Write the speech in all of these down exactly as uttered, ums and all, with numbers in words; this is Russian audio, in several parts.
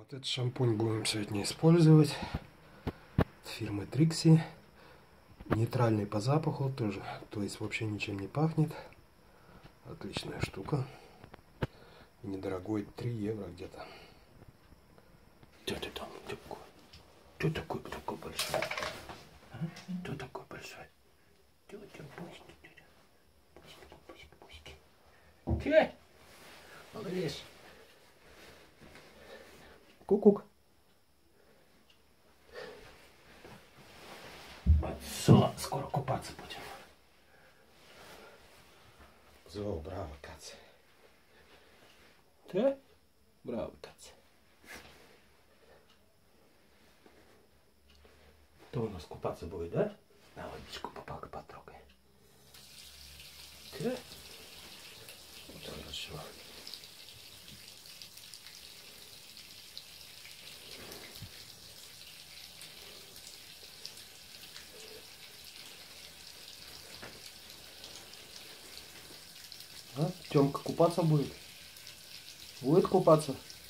Вот этот шампунь будем сегодня использовать. От фирмы Trixie. Нейтральный по запаху тоже. То есть вообще ничем не пахнет. Отличная штука. И недорогой, три евро где-то. Что ты там такой? Кто такой, такой большой? А? Кто такой большой? Тетя, пуськи, тетя. Пуськи, пуськи, пуськи. Ты? Молодец. Ку-кук. Все, скоро купаться будем. Зо, браво, Катя. Да? Браво, Катя. Кто у нас купаться будет, да? На водичку попака потрогай. Да? Вот хорошо. А? Тёмка купаться будет? Будет купаться?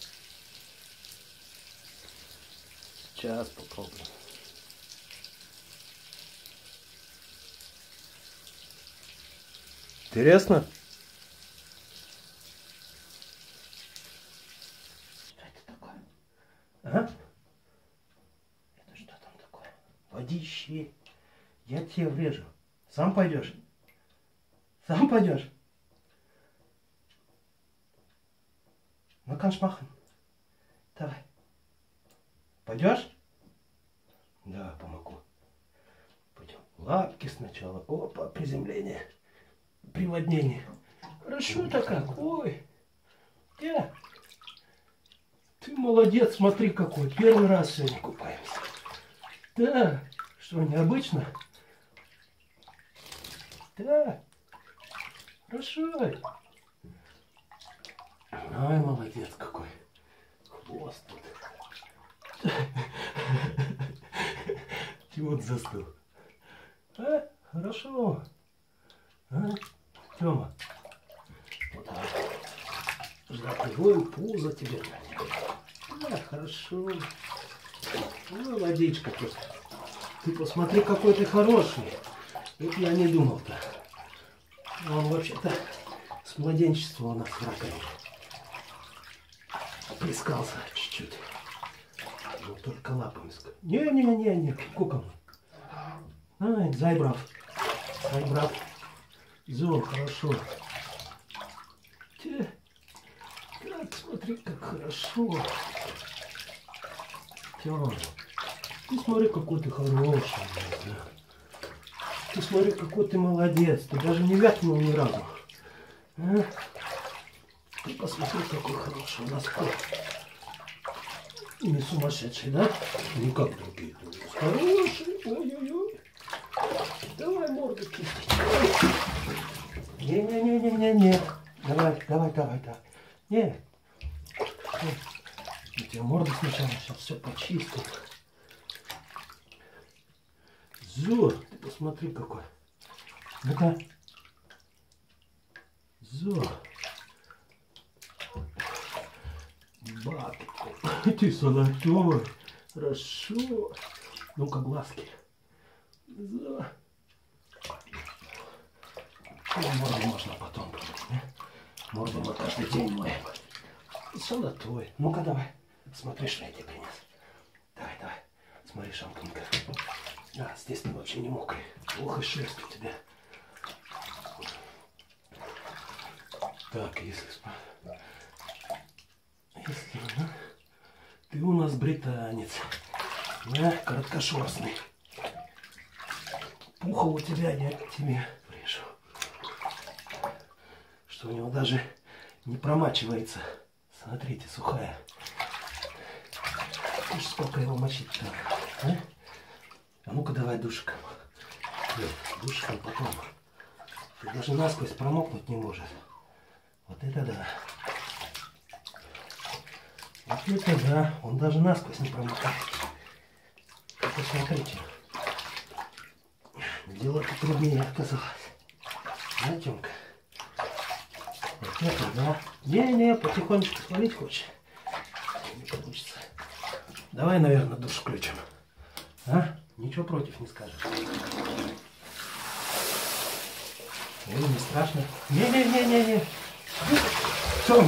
Сейчас попробуем. Интересно? Что это такое? А? Это что там такое? Водище. Я тебе врежу. Сам пойдешь? Сам пойдешь? Ну, kannst machen. Давай. Пойдешь? Да, помогу. Пойдем. Лапки сначала. Опа, приземление. Приводнение. Хорошо-то как. Ой. Я. Ты молодец, смотри какой. Первый раз сегодня купаемся. Да. Что, необычно? Да. Хорошо. Ай, молодец какой. Хвост тут. Чего ты застыл? А? Хорошо. А? Тёма. Вот так. Ждать пузо тебе. Да, хорошо. Ну, водичка тут. Ты посмотри, какой ты хороший. Это я не думал-то. Он вообще-то с младенчества у нас в раковине. Плескался чуть-чуть. Ну, только лапами. Не-не-не-не, куком. Ай, зайбрав. Зайбрав. Зон, хорошо. Те. Так, смотри, как хорошо. Тёма. Ты смотри, какой ты хороший. Ты смотри, какой ты молодец. Ты даже не вякнул ни разу. А? Ты посмотри, какой хороший у нас кот. Не сумасшедший, да? Не как другие. Хороший. Ой-ой-ой. Давай морду чистить. Не-не-не-не-не-не. Давай, давай, давай, давай. Не. Я тебе морду сначала сейчас все почистим. Зо, ты посмотри какой. Ну-ка. Зо. Бак. Ты золотой. Хорошо. Ну-ка, глазки. Зо. Морду можно потом помыть, да? Морду мы каждый день моем. Золотой. Ну-ка, давай. Смотри, что я тебе принес. Давай, давай. Смотри, шампунька. Да, здесь ты вообще не мокрый. Ох и шерсть у тебя. Так, если... Если... Ну, ты у нас британец. Да, короткошерстный. Пуха у тебя, я тебе врежу. Что у него даже не промачивается. Смотрите, сухая. Видишь, сколько его мочить-то, а? А ну-ка давай душиком. Нет, душиком потом. Ты даже насквозь промокнуть не может. Вот это да. Вот это да. Он даже насквозь не промокает. Посмотрите. Дело-то труднее оказалось. Да, Тёмка? Вот это да. Не-не, потихонечку свалить хочешь. Не получится. Давай, наверное, душ включим. А? Ничего против не скажешь. Эй, не страшно? Не-не-не-не-не. Тём.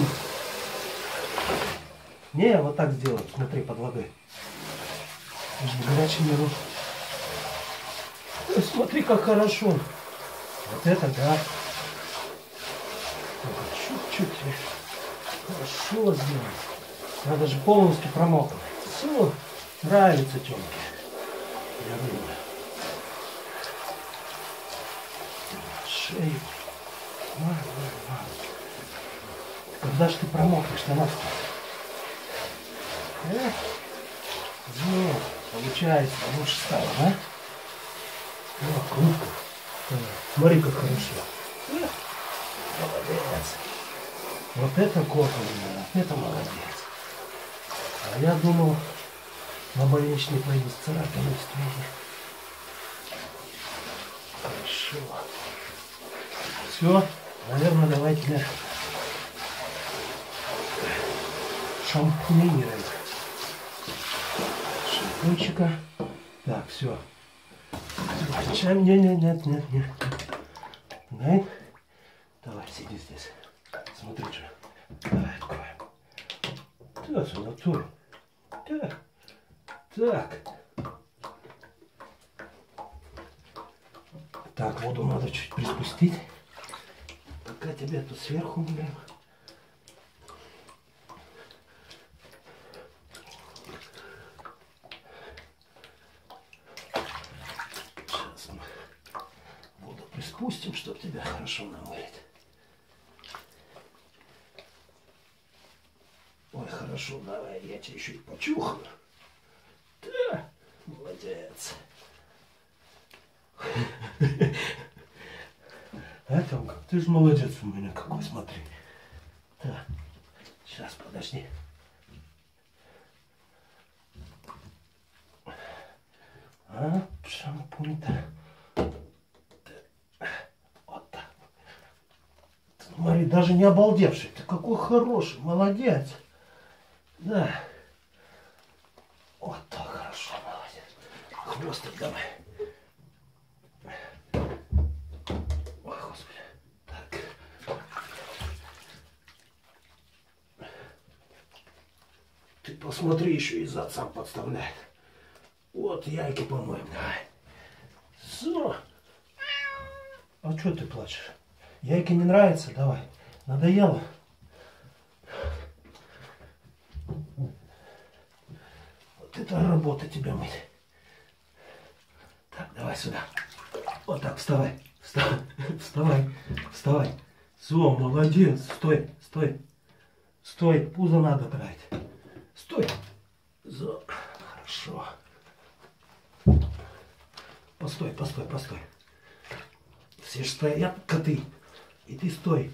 Не, вот так сделать, смотри, под водой. Горячий миру. Ой, смотри, как хорошо. Вот это да. Чуть-чуть. Хорошо сделать. Надо же полностью промокнуть. Все, нравится Тёмке. Я думаю. Шею. Ладно, ладно. Когда ж ты промокнешь-то нас? Эх, ну, получается, лучше стало, да? О, круто. Смотри, как хорошо. Эх, молодец. Вот это кот у меня, это молодец. А я думал, на больничный пойду с царапиной встретить. Хорошо. Все, наверное, давайте шампунировать. Шампунчика. Так, все. Чем? Нет, нет, нет, нет, нет. Давай. Давай, сиди здесь. Смотри, что. Давай, откроем. Так, натур. Так. Так. Так, воду надо чуть приспустить. Пока тебя тут сверху уберем. Сейчас мы воду приспустим, чтобы тебя хорошо намылить. Ой, хорошо, давай, я тебя еще и почухаю. Да, молодец. А, Тёмка, ты же молодец у меня какой, смотри. Да. Сейчас, подожди. А, шампунь-то. Вот так. Смотри, даже не обалдевший. Ты какой хороший, молодец. Да. Вот так хорошо, молодец. Хвостик давай. Ой, Господи. Так. Ты посмотри, еще и зад сам подставляет. Вот яйки помоем, давай. Все. А что ты плачешь? Яйки не нравится? Давай. Надоело? Вот это работа тебя мыть. Так, давай сюда. Вот так, вставай. Вставай. Вставай. Вставай. Все, молодец. Стой, стой. Стой. Пузо надо брать. Стой. Все. Хорошо. Постой, постой, постой. Все же стоят коты. И ты стой.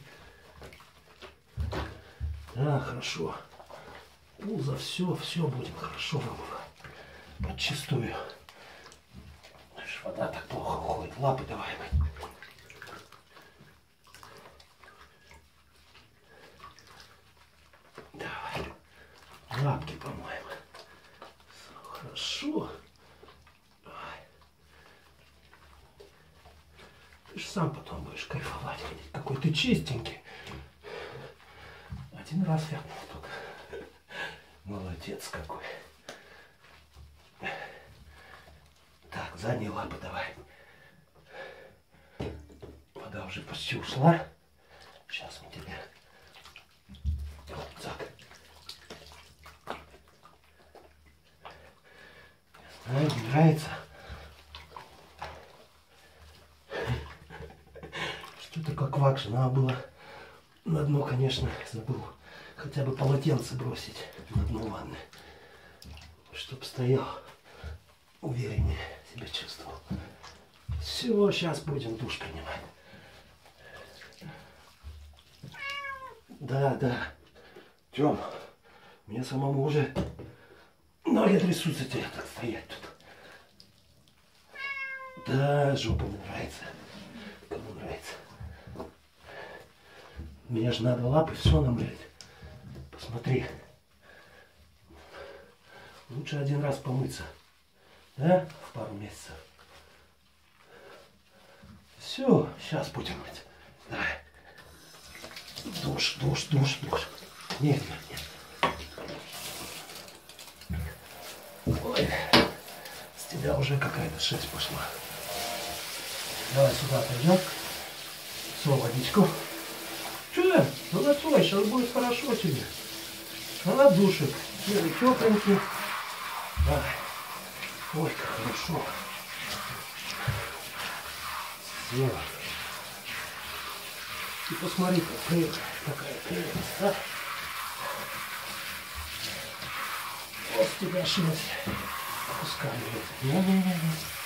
Да, хорошо. Пузо, все, все будем хорошо вымывать. Подчистую. Вода так плохо уходит. Лапы давай мыть. Давай. Лапки помоем. Хорошо. Давай. Ты же сам потом будешь кайфовать. Какой ты чистенький. Один раз я только. Молодец какой. Так, задние лапы давай. Вода уже почти ушла. Сейчас мы тебе вот так. Не знаю, не нравится. Что-то как вакша. Надо было на дно, конечно, забыл. Хотя бы полотенце бросить на дно ванны. Чтоб стоял увереннее себя чувствовал. Все, сейчас будем душ принимать. Да, да. Тём, мне самому уже ноги трясутся тебе так стоять тут. Да, жопа мне нравится. Кому нравится. Мне же надо лапы все намылить. Посмотри. Лучше один раз помыться. Да? В пару месяцев. Все, сейчас будем мыть. Давай. Душ, душ, душ, душ. Нет, нет, нет. Ой, с тебя уже какая-то шерсть пошла. Давай сюда пойдем. Все, водичку. Че? Золотой, сейчас будет хорошо тебе. А душик. Тепленький. Давай. Ой, как хорошо. Все. И посмотри, какая, какая прелесть, а? Вот с тебя шерсть. Пускай. Не-не-не.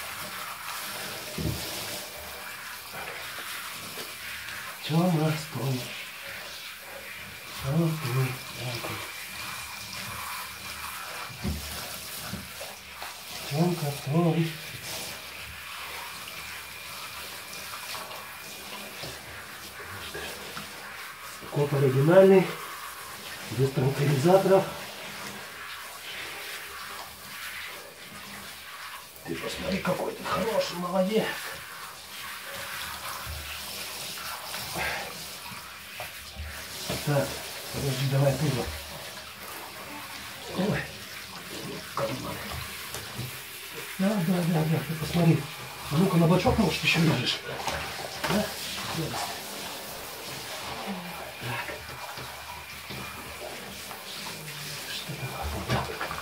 Тёма, стой. Стой, стой. Тёмка, стой. Коп оригинальный, без транквилизаторов. Ты посмотри, какой ты хороший, молодец. Так, подожди, давай туда. Ой, карман. Да, да, да, да, ты посмотри. А ну-ка на бочок, может, еще ляжешь. Да? Так. Что такое?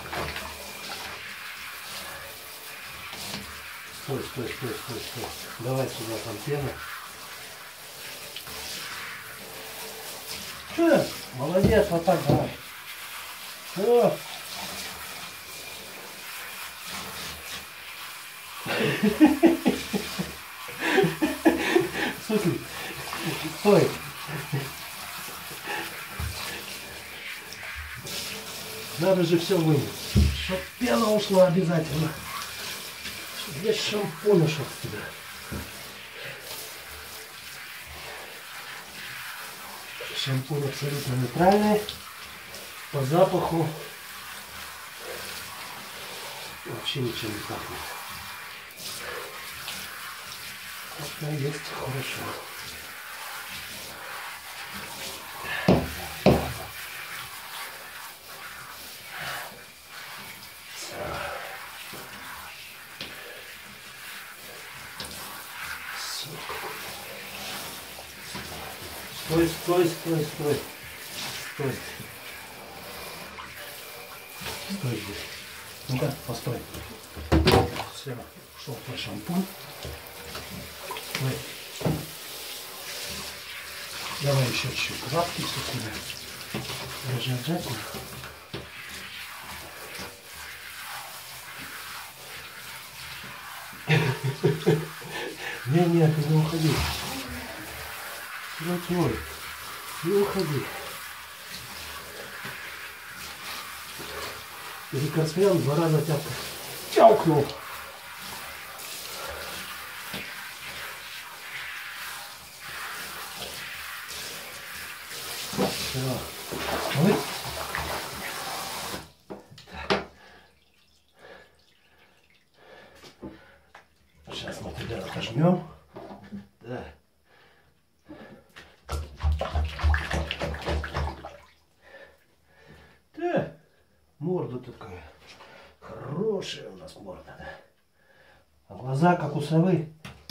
Стой, стой, стой, стой, стой. Давай сюда там пену. Че? Молодец, вот так давай. Все. Слушай, стой. Надо же все вымыть. Чтоб пена ушла обязательно. Чтоб весь шампунь ушел с тебя. Шампунь абсолютно нейтральный. По запаху вообще ничем не пахнет. Это есть хорошо. Стой, стой, стой, стой. Стой. Стой здесь. Ну-ка, постой. Все, ушел твой шампунь. Стой. Давай еще чуть-чуть квапки все сюда. Даже обязательно. Не-не, ты не уходи. Ну твой, не уходи. Рекордсмен два раза тебя тявкнул. Все. Ой. Сейчас мы тебя отожмем. Да. Да. Морда такая. Хорошая у нас морда, да. А глаза как у совы.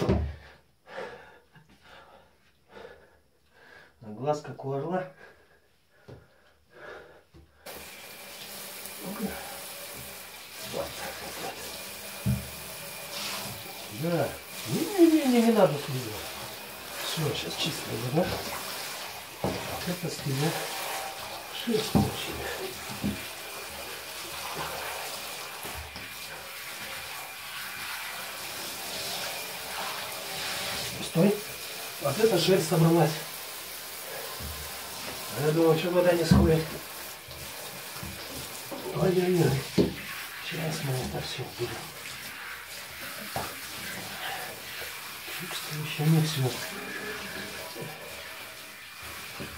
А глаз как у орла. Вот так вот. Да. Не-не-не, не надо слезать. Все, сейчас чисто, да? Это с тебя шерсть получили. Стой. Вот эта шерсть собралась. Я думал, что вода не сходит. Ой-ой-ой. Сейчас мы это все будем. Чувствую, еще не все.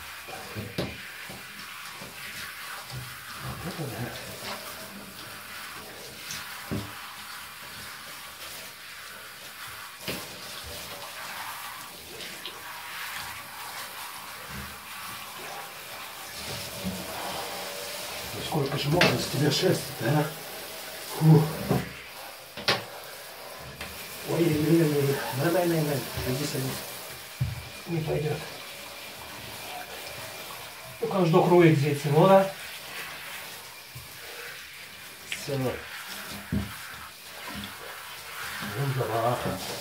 Вот это да. Ну сколько же можно с тебя шерсти-то, а? Фу. Ой-ой-ой-ой. На-на-на-на. Иди садись. Не пойдет. Ну каждый круг здесь, ну да? Все. Ну да.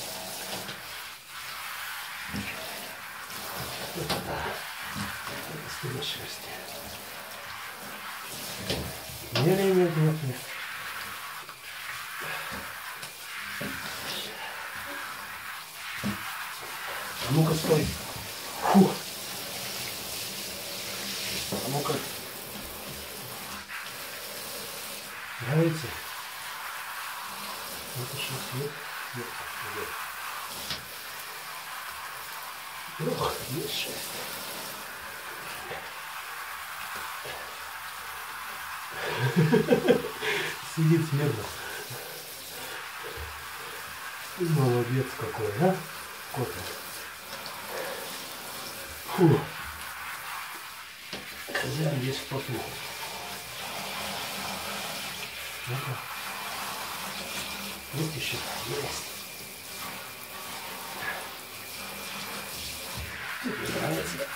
Это да. Это с тебя шерсти. Нет, нет, нет, нет, нет. А ну-ка, стой. Фу. А ну-ка. Нравится? Это сейчас нет. Нет, нет. Ох, есть шесть. Сидит смирно. Молодец какой, а? Кота. Фу. Хозяин здесь в поту. Ну-ка. Есть еще? Есть. Тебе нравится?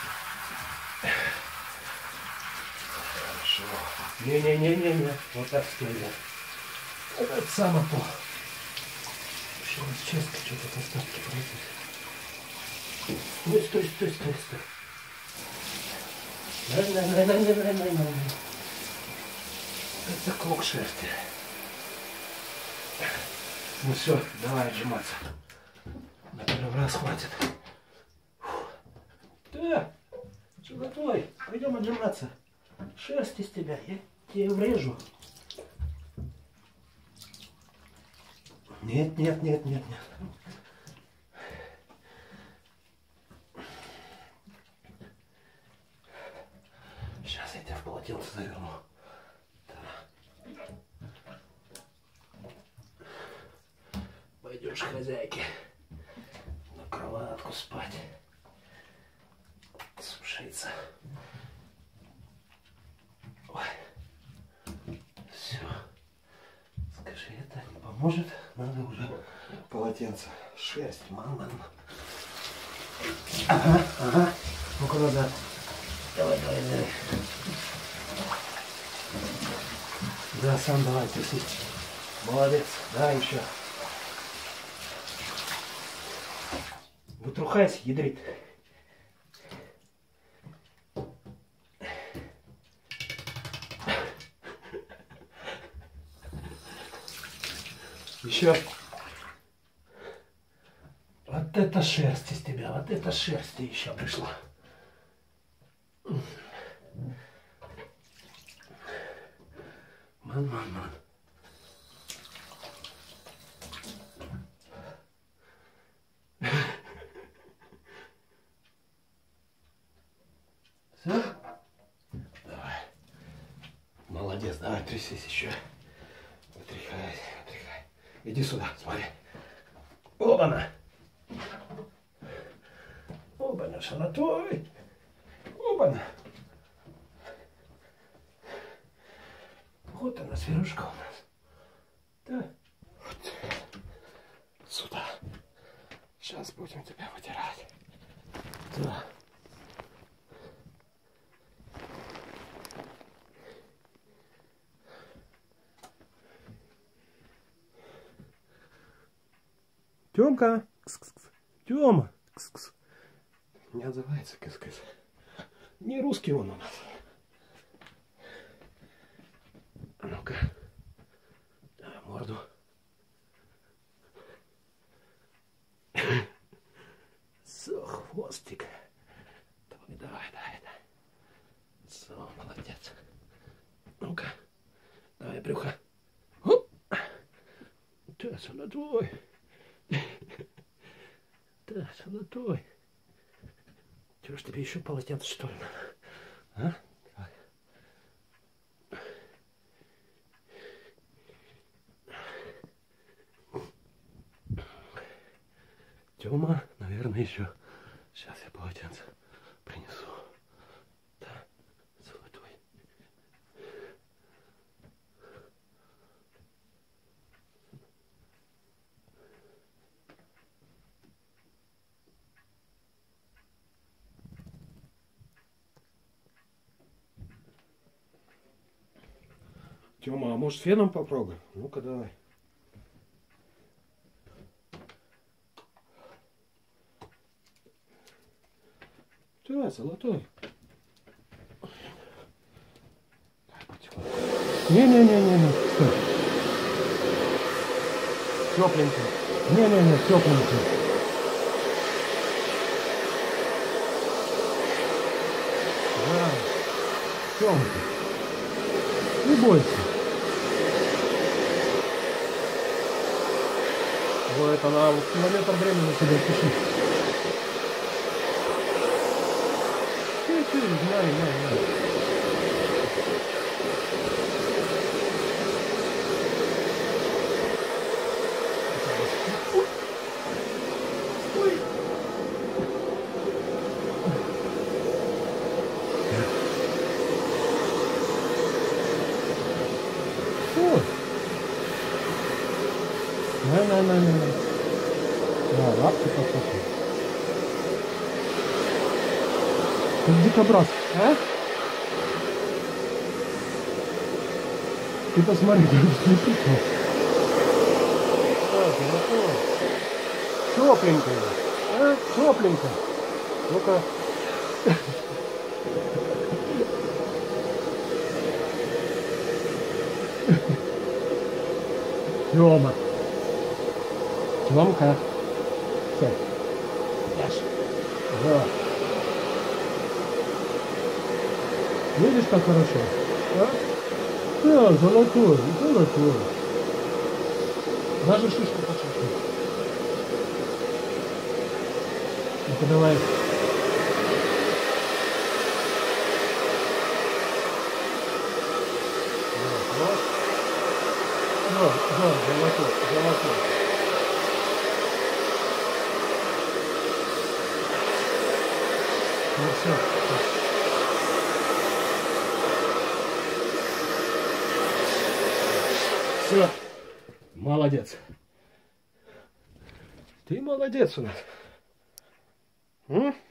Хорошо. Не-не-не-не-не. Вот так стоит. Вот это самое то. Еще раз честно, что-то остатки пройдут. Стой, стой, стой, стой, стой. На-на-на-на-на-на-на-на. Это клок шерсти. Ну все, давай отжиматься. На первый раз хватит. Да, золотой, пойдем отжиматься. Шерсть из тебя, я тебе врежу. Нет, нет, нет, нет, нет. Сейчас я тебя в полотенце заверну. Пойдешь к хозяйке на кроватку спать, сушиться. Ой. Все. Скажи, это не поможет? Надо уже полотенце. Шерсть, мама. Ага, ага. Ну-ка назад. Давай, давай, давай. Да, сам давай, туси. Молодец. Да, еще. Вытрухайся, ядрит. Еще. Вот это шерсть из тебя, вот это шерсть еще пришла. Ман, ман, ман. Все? Давай. Молодец, давай трясись еще. Вытряхай, вытряхай. Иди сюда, смотри. Оба-на. Оба-на, шалотой. Оба-на. Вот она, сверушка у нас. Да. Вот. Сюда. Сейчас будем тебя вытирать. Да. Тёмка, кс-кс-кс. Тёма, кс-кс. Не отзывается кс-кс. Не русский он у нас. А ну-ка. Давай морду. Со, хвостик. Давай, давай, давай, давай. Со, молодец. Ну-ка. Давай, брюхо. Оп. Да, золотой. Да, золотой. Чего ж тебе еще полотенце, что ли? А? Давай. Тёма, наверное, еще. Сейчас я полотенце принесу. Да, золотой. Тёма, а может феном попробуем? Ну-ка давай. Да, золотой. Не-не-не-не-не, стой. Тепленький. Не-не-не, тепленький. Да. Тёмка. Не бойся. Вот она в километр времени тебя пишет. Ты, ты, знай, знай, знай. На-на-на-на. Да, лапки посмотри. Как дикобраз, а? Ты посмотри, как не пикнул. Так, ну тепленько. А? Тепленько. Ну-ка. Тёма. Тёмка. Все. Ешь. Да. Видишь, как хорошо? А? Да, золотой, золотой. Даже шишку почувствуй. Ну-ка давай. Вот. Да, да, золотой, золотой. Ну все. Все. Молодец. Ты молодец у нас. М?